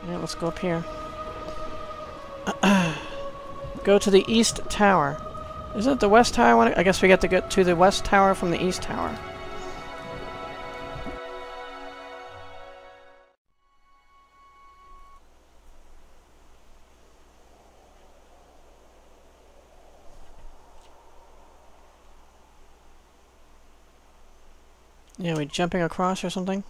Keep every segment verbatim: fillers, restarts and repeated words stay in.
Yeah, let's go up here. Go to the east tower. Isn't it the west tower? I, wanna, I guess we get to get to the west tower from the east tower. Yeah, we jumping across or something?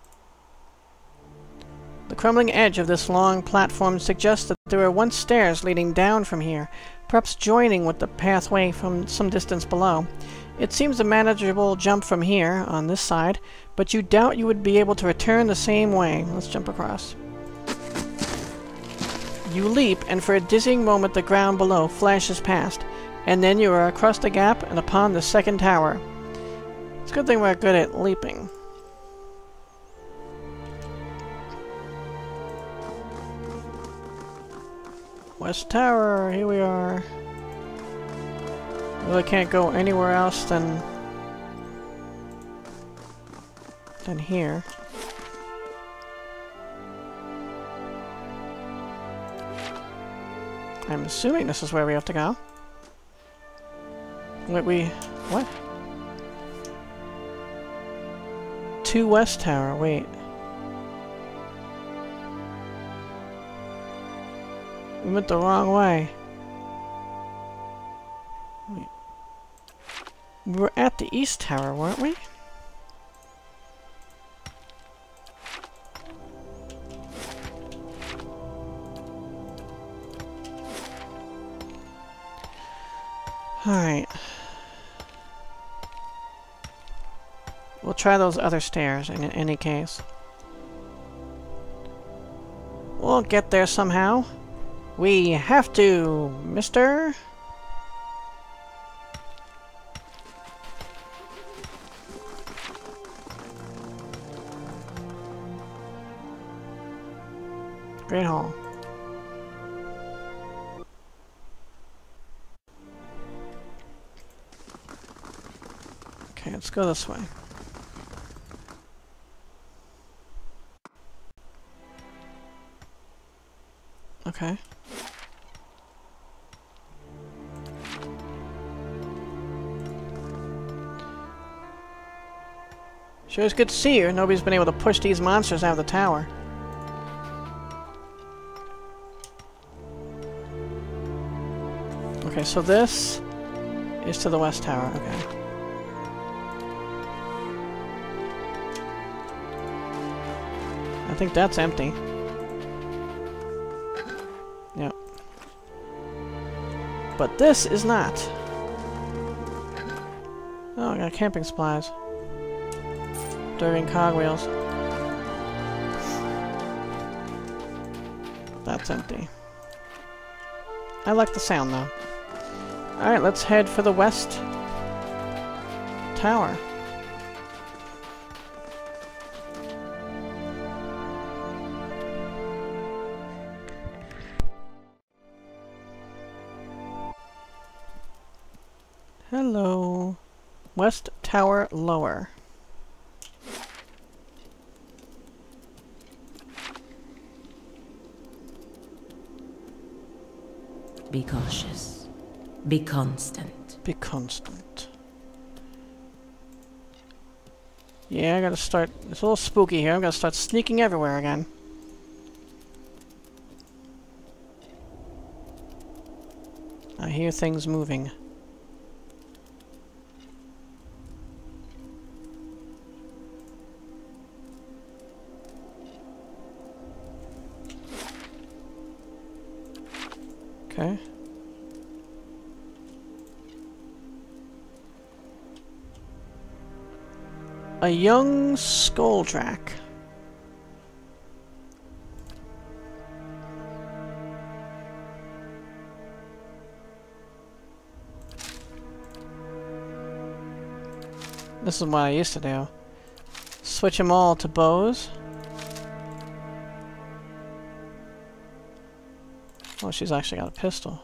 The crumbling edge of this long platform suggests that there were once stairs leading down from here, perhaps joining with the pathway from some distance below. It seems a manageable jump from here, on this side, but you doubt you would be able to return the same way. Let's jump across. You leap, and for a dizzying moment the ground below flashes past, and then you are across the gap and upon the second tower. It's a good thing we're good at leaping. West Tower, here we are. Really can't go anywhere else than than here. I'm assuming this is where we have to go. Wait, we what? To West Tower, wait. We went the wrong way. Wait. We were at the East Tower, weren't we? Alright. We'll try those other stairs in any case. We'll get there somehow. We have to, mister. Great Hall. Okay, let's go this way. Okay. Sure is good to see you. Nobody's been able to push these monsters out of the tower. Okay, so this is to the west tower. Okay. I think that's empty. Yep. But this is not. Oh, I got camping supplies. During cogwheels. That's empty. I like the sound though. Alright, let's head for the west tower. Hello. West Tower lower. Be cautious. Be constant. Be constant. Yeah, I gotta start... It's a little spooky here. I'm gonna start sneaking everywhere again. I hear things moving. Okay. A young Skoldrak. This is what I used to do. Switch them all to bows. Oh, she's actually got a pistol.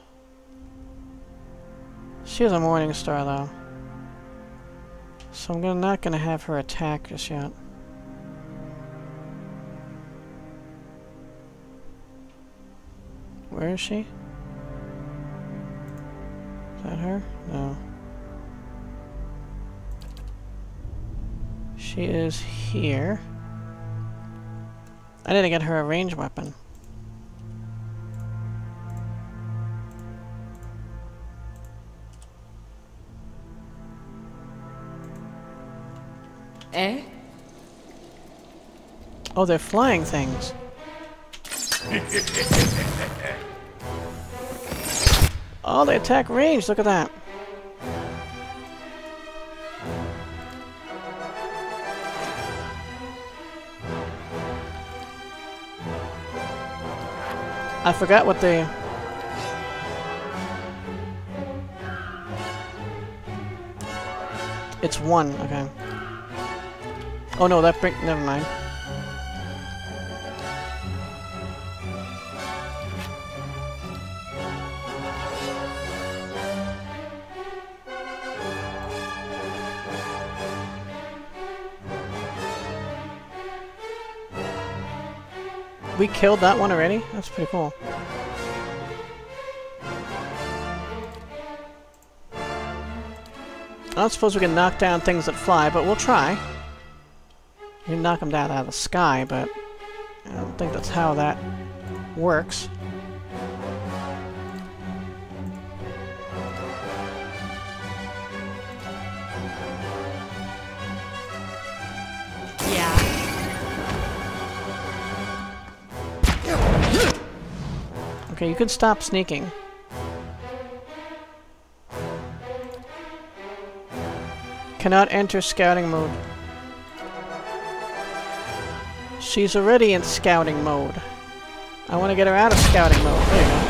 She has a Morning Star, though. So I'm gonna, not gonna have her attack just yet. where is she? Is that her? No. She is here. I didn't get her a ranged weapon. Eh? Oh, they're flying things. Oh, they attack range. Look at that. I forgot what they... It's one, okay. Oh no, that bring... Never mind. We killed that one already? That's pretty cool. I don't suppose we can knock down things that fly, but we'll try. You can knock them down out of the sky, but I don't think that's how that works. Okay, you could stop sneaking. Cannot enter scouting mode. She's already in scouting mode. I want to get her out of scouting mode.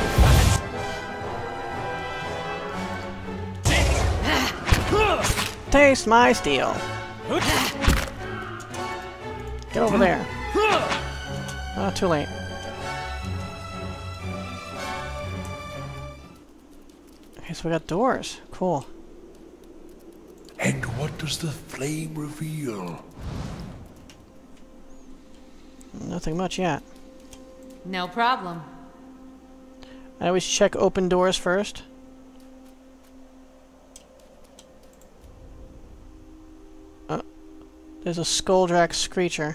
There you go. Taste my steel. Get over there. Oh, too late. Okay, so we got doors. Cool. And what does the flame reveal? Nothing much yet. No problem. I always check open doors first. Oh, there's a Skuldrak Screecher.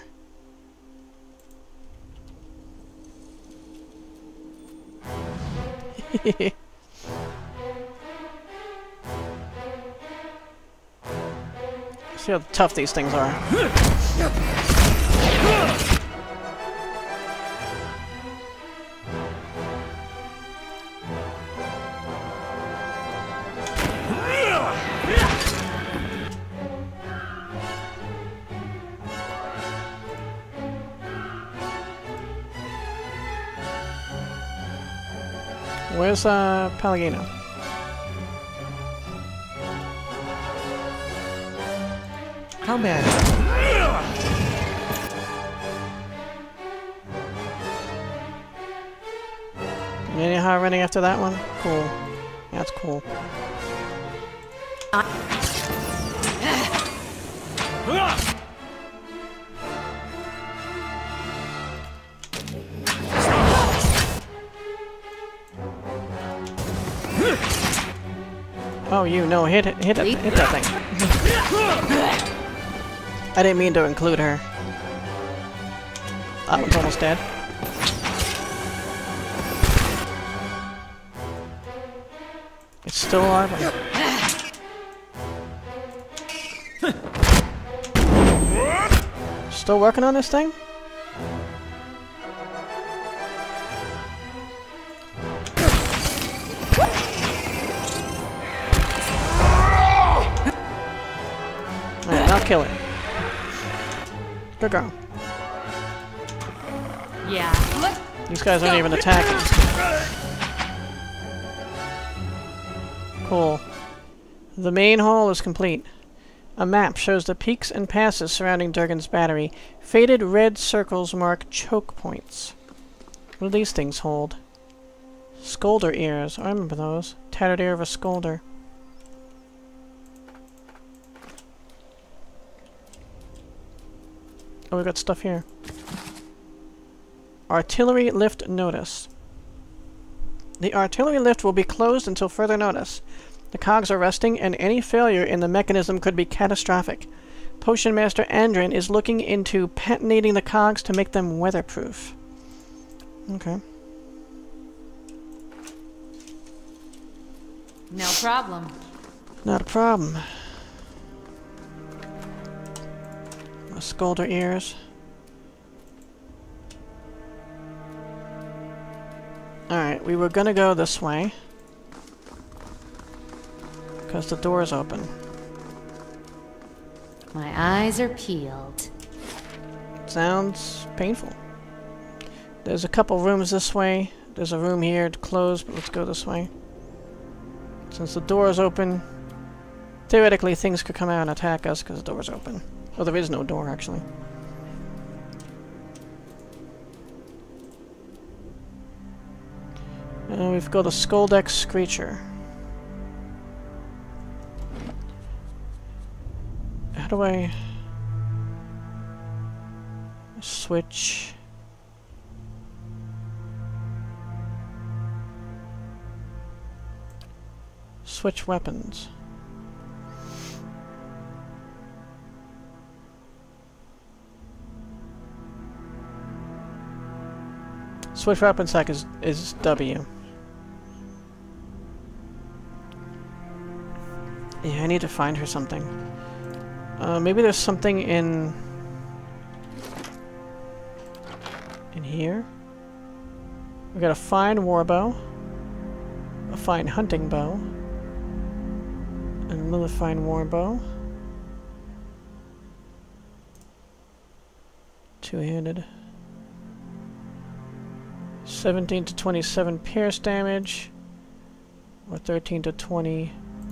See how tough these things are. Where's uh, Pallegino? How mad? Anyhow, running after that one? Cool. Yeah, that's cool. Oh, you no, hit it, hit it, hit that thing. I didn't mean to include her. That one's almost dead. It's still alive. Still working on this thing? Alright, now kill it. Good girl. Yeah. These guys aren't even attacking. Cool. The main hall is complete. A map shows the peaks and passes surrounding Durgan's battery. Faded red circles mark choke points. What do these things hold? Scolder ears. Oh, I remember those. Tattered ear of a scolder. Oh, we got stuff here. Artillery lift notice. The artillery lift will be closed until further notice. The cogs are resting, and any failure in the mechanism could be catastrophic. Potion Master Andrin is looking into patinating the cogs to make them weatherproof. Okay. No problem. Not a problem. My scolder ears. Alright, we were gonna go this way. Because the door's open. My eyes are peeled. Sounds painful. There's a couple rooms this way. There's a room here to close, but let's go this way. Since the door is open, theoretically things could come out and attack us because the door's open. Oh, there is no door, actually. And we've got a Skoldex Screecher. How do I switch? Switch weapons. Switch weapon stack is, is W. Yeah, I need to find her something. Uh, maybe there's something in... in here? We got a fine warbow. A fine hunting bow. And another fine warbow. Two-handed. seventeen to twenty-seven pierce damage. Or thirteen to twenty...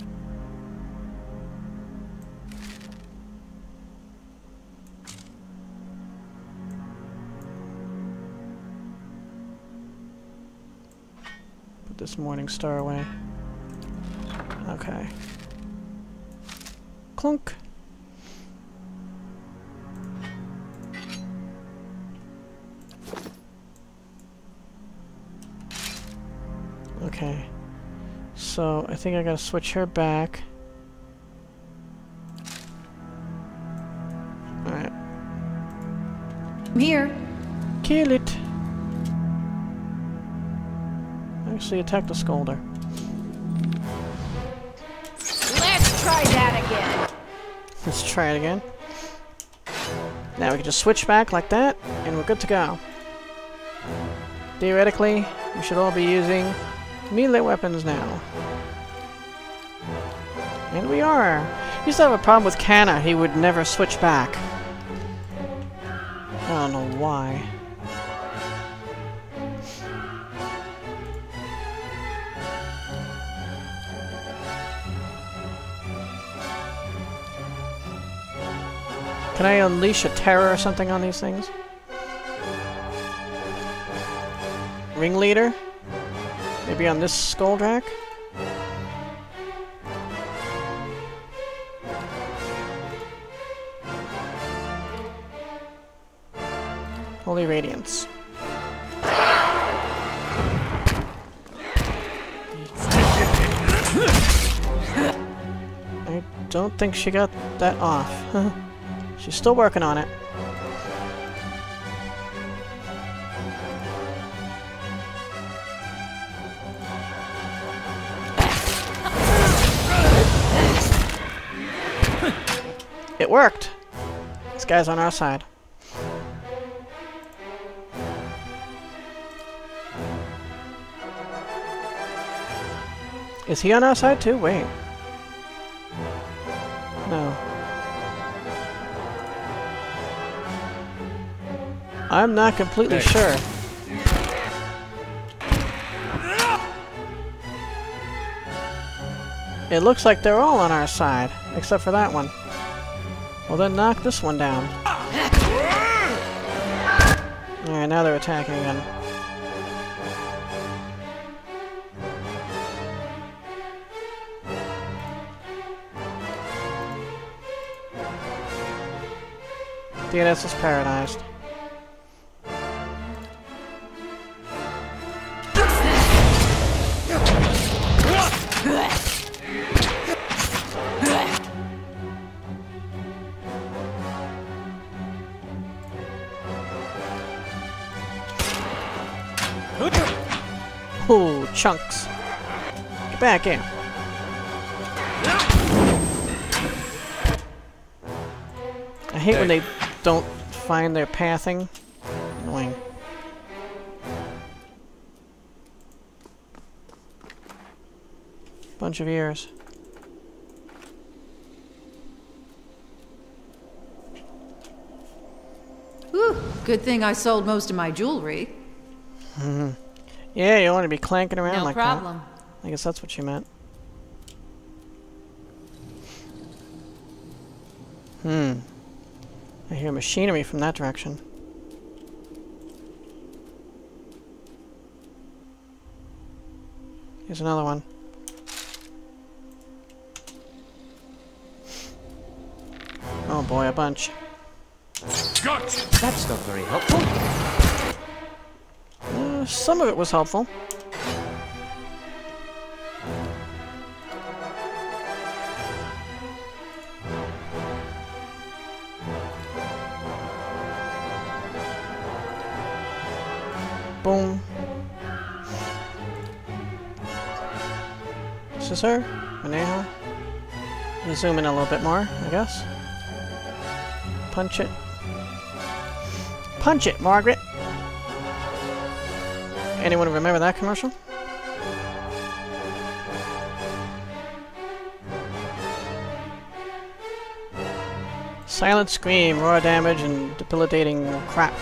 this morning star away. Okay. Clunk. Okay. So I think I gotta switch her back. Alright. I'm here. Kill it. Actually attack the Skolder. Let's try that again. Let's try it again. Now we can just switch back like that, and we're good to go. Theoretically, we should all be using melee weapons now. And we are! He used to have a problem with Canna, he would never switch back. I don't know why. Can I unleash a terror or something on these things? Ringleader? Maybe on this Skoldrak? Holy Radiance. I don't think she got that off. She's still working on it. It worked! This guy's on our side. Is he on our side too? Wait. No. I'm not completely sure. It looks like they're all on our side, except for that one. Well then knock this one down. Alright, now they're attacking again. D N S is paradised. Ooh, chunks. Get back here. I hate when they don't find their pathing. Annoying. Bunch of ears. Whew, good thing I sold most of my jewelry. Mm-hmm. Yeah, you don't want to be clanking around No like problem. that. I guess that's what you meant. Hmm. I hear machinery from that direction. Here's another one. Oh boy, a bunch. Gotcha. That's not very helpful. Uh, some of it was helpful. Boom. This is her. Maneha. We'll zoom in a little bit more, I guess. Punch it. Punch it, Margaret! Anyone remember that commercial? Silent scream, raw damage, and debilitating crap.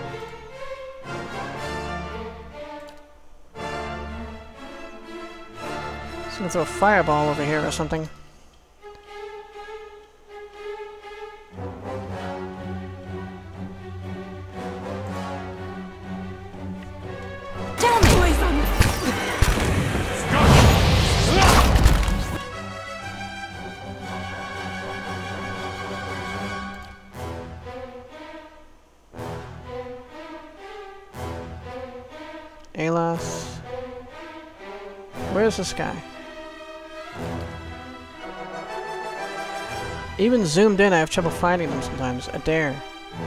Just gonna throw a fireball over here or something. Alas. Where's this guy? Even zoomed in, I have trouble finding them sometimes. Adair.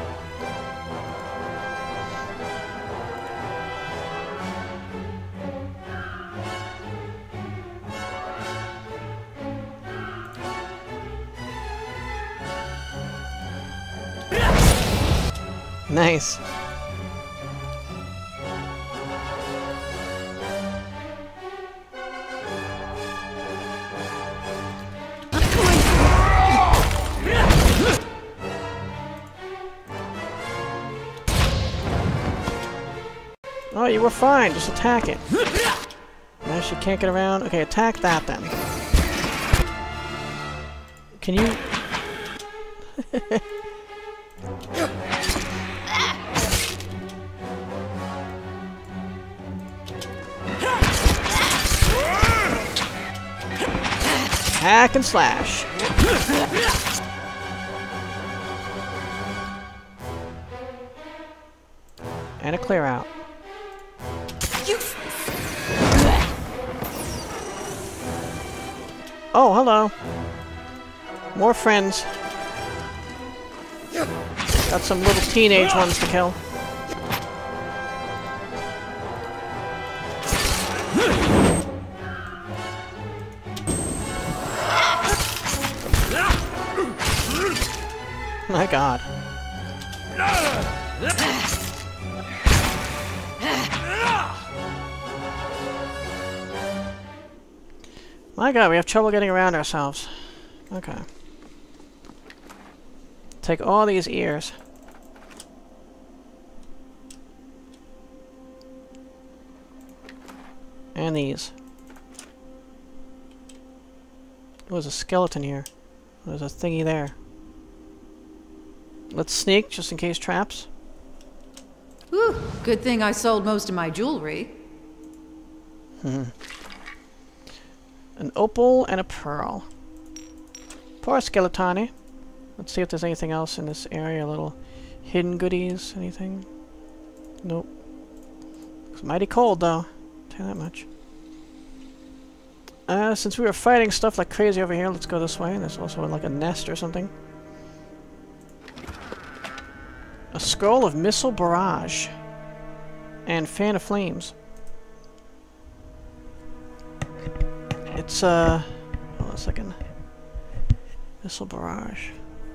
Nice. Oh, you were fine. Just attack it. Now she can't get around. Okay, attack that then. Can you... Hack and slash. And a clear out. Oh, hello. More friends. Got some little teenage ones to kill. My God. My God, we have trouble getting around ourselves. Okay. Take all these ears. And these. Oh, there's a skeleton here. There's a thingy there. Let's sneak, just in case traps. Whew, good thing I sold most of my jewelry. Hmm. An opal and a pearl. Poor Skeletani. Let's see if there's anything else in this area. Little hidden goodies. Anything? Nope. It's mighty cold, though. I'll tell you that much. Uh, since we were fighting stuff like crazy over here, let's go this way. There's also like a nest or something. A scroll of missile barrage. And fan of flames. let's, uh... hold on a second. Missile barrage.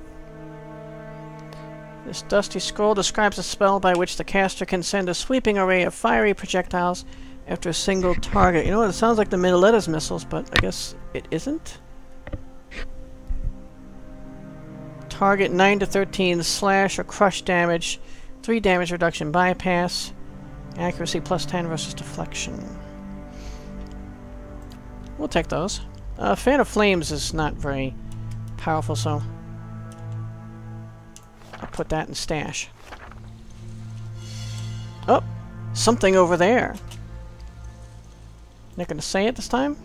This dusty scroll describes a spell by which the caster can send a sweeping array of fiery projectiles after a single target. You know what? It sounds like the Middle-Etta's missiles, but I guess it isn't. Target nine to thirteen slash or crush damage. three damage reduction bypass. Accuracy plus ten versus deflection. We'll take those. Uh, Fan of Flames is not very powerful, so I'll put that in stash. Oh! Something over there! Not gonna say it this time?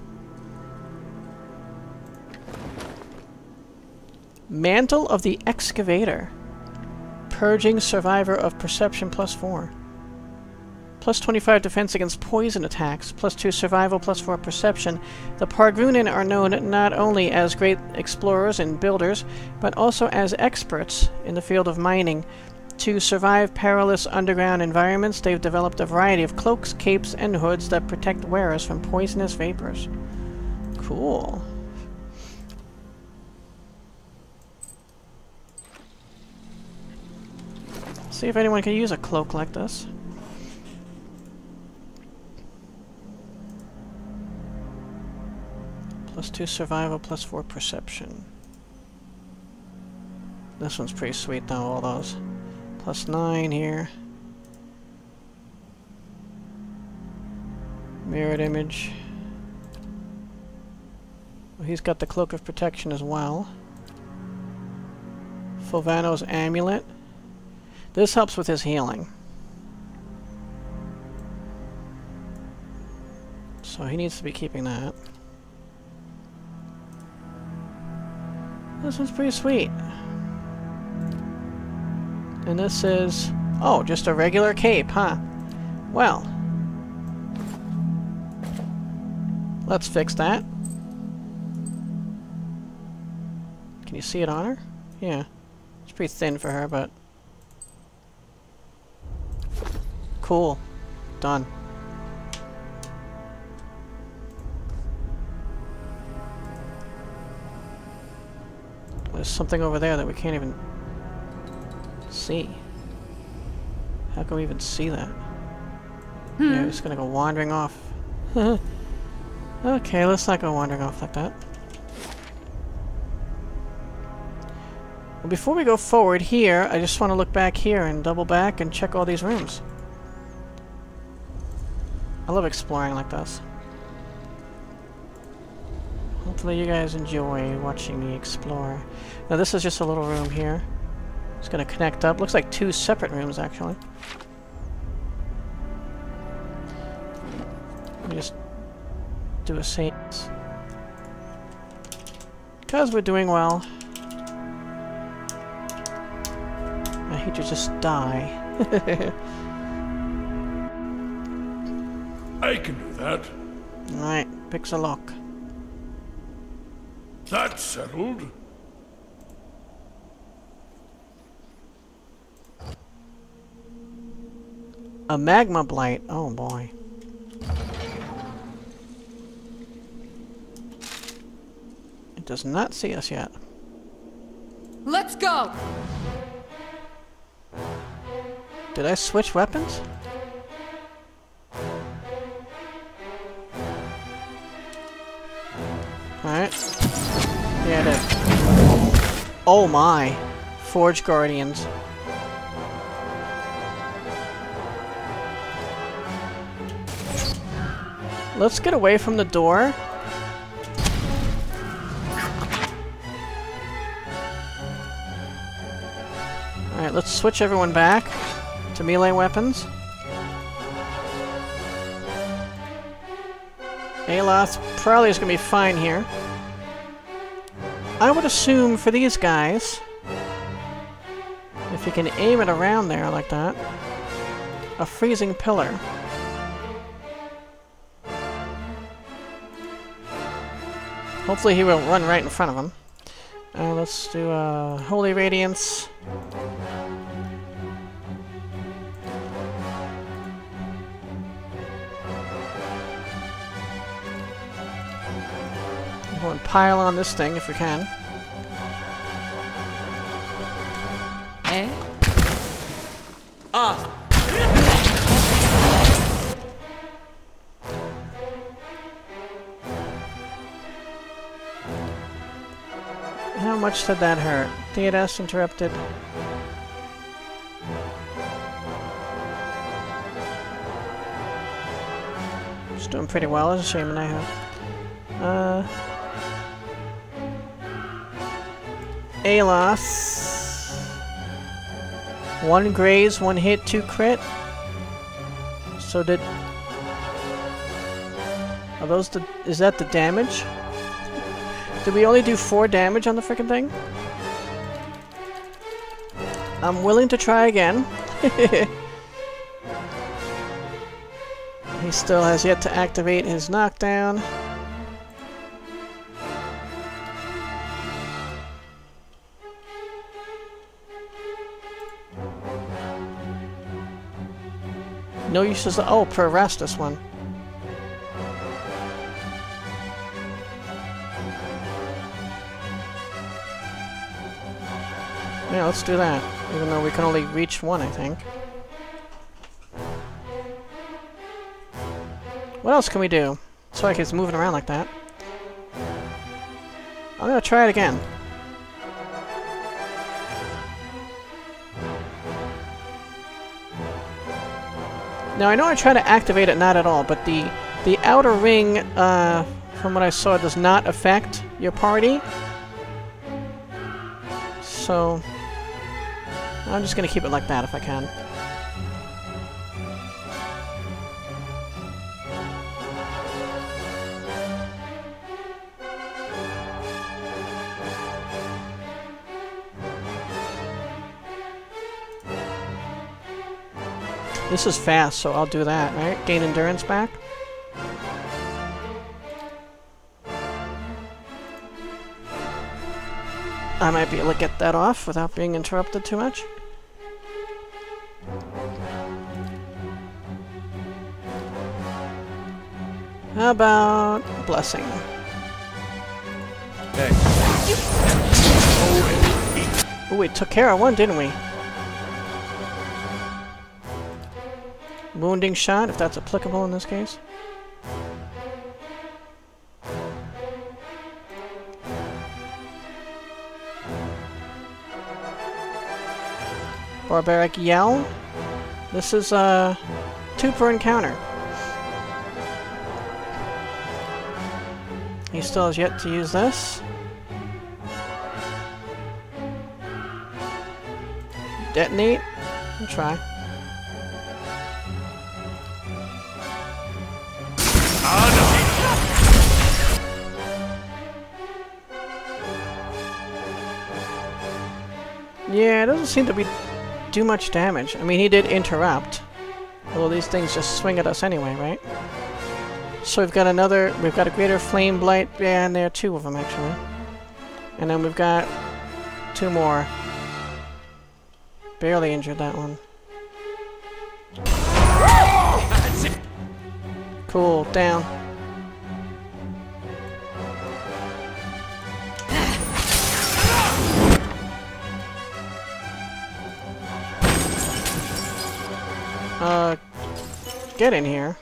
Mantle of the Excavator. Purging Survivor of Perception plus four. Plus twenty-five defense against poison attacks. Plus two survival, plus four perception. The Pargrunen are known not only as great explorers and builders, but also as experts in the field of mining. To survive perilous underground environments, they've developed a variety of cloaks, capes, and hoods that protect wearers from poisonous vapors. Cool. See if anyone can use a cloak like this. Plus two survival, plus four perception. This one's pretty sweet though, all those. Plus nine here. Mirrored image. Well, he's got the Cloak of Protection as well. Fulvano's Amulet. This helps with his healing. So he needs to be keeping that. This one's pretty sweet. And this is... oh, just a regular cape, huh? Well. Let's fix that. Can you see it on her? Yeah. It's pretty thin for her, but... cool. Done. There's something over there that we can't even see. How can we even see that? Hmm. Yeah, we're just gonna go wandering off. Okay, let's not go wandering off like that. Well, before we go forward here, I just want to look back here and double back and check all these rooms. I love exploring like this. Hopefully you guys enjoy watching me explore. Now this is just a little room here. It's gonna connect up. Looks like two separate rooms actually. Let me just do a save. Because we're doing well. I hate to just die. I can do that. Alright, picks a lock. That's settled. A magma blight. Oh boy. It does not see us yet. Let's go! Did I switch weapons? Alright. Yeah, I did. Oh my. Forge Guardians. Let's get away from the door. Alright, let's switch everyone back to melee weapons. Aloth probably is going to be fine here. I would assume for these guys, if you can aim it around there like that, a freezing pillar. Hopefully he won't run right in front of him. Uh, let's do uh, Holy Radiance. Come on, pile on this thing if we can. Eh? Ah! How much did that hurt? D N S interrupted. It's doing pretty well. It's a shame and I have. Uh. Alos. One graze, one hit, two crit. So did. Are those the. Is that the damage? Did we only do four damage on the frickin' thing? I'm willing to try again. He still has yet to activate his knockdown. No use as oh, per rest this one. Yeah, let's do that. Even though we can only reach one, I think. What else can we do? It's like it's moving around like that. I'm gonna try it again. Now I know I try to activate it not at all, but the the outer ring, uh, from what I saw, does not affect your party. So I'm just gonna keep it like that if I can. This is fast, so I'll do that, right? Gain endurance back. I might be able to get that off without being interrupted too much. How about blessing? Hey. Oh, we took care of one, didn't we? Wounding shot, if that's applicable in this case. Barbaric Yell. This is a uh, two per encounter. He still has yet to use this. Detonate. I'll try. Yeah, it doesn't seem to be do much damage. I mean, he did interrupt. Although these things just swing at us anyway, right? So we've got another, we've got a greater flame blight, yeah, and there are two of them actually. And then we've got two more. Barely injured that one. Cool, down. Uh, get in here.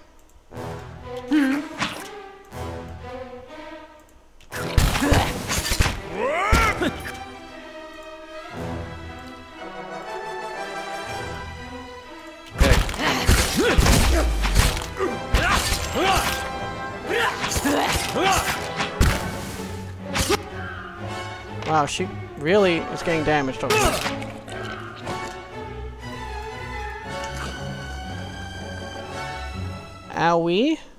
Wow, she really is getting damaged over here. Owie.